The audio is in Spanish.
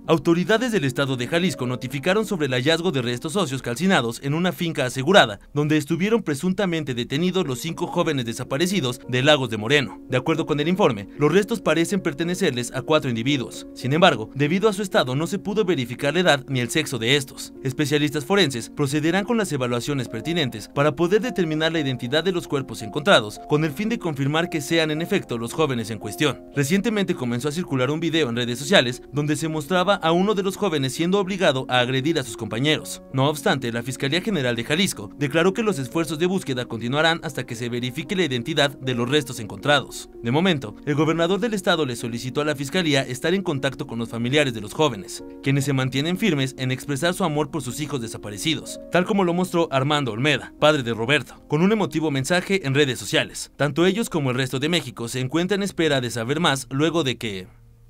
Autoridades del estado de Jalisco notificaron sobre el hallazgo de restos óseos calcinados en una finca asegurada, donde estuvieron presuntamente detenidos los 5 jóvenes desaparecidos de Lagos de Moreno. De acuerdo con el informe, los restos parecen pertenecerles a 4 individuos. Sin embargo, debido a su estado no se pudo verificar la edad ni el sexo de estos. Especialistas forenses procederán con las evaluaciones pertinentes para poder determinar la identidad de los cuerpos encontrados, con el fin de confirmar que sean en efecto los jóvenes en cuestión. Recientemente comenzó a circular un video en redes sociales donde se mostraba a uno de los jóvenes siendo obligado a agredir a sus compañeros. No obstante, la Fiscalía General de Jalisco declaró que los esfuerzos de búsqueda continuarán hasta que se verifique la identidad de los restos encontrados. De momento, el gobernador del estado le solicitó a la Fiscalía estar en contacto con los familiares de los jóvenes, quienes se mantienen firmes en expresar su amor por sus hijos desaparecidos, tal como lo mostró Armando Olmeda, padre de Roberto, con un emotivo mensaje en redes sociales. Tanto ellos como el resto de México se encuentran en espera de saber más luego de que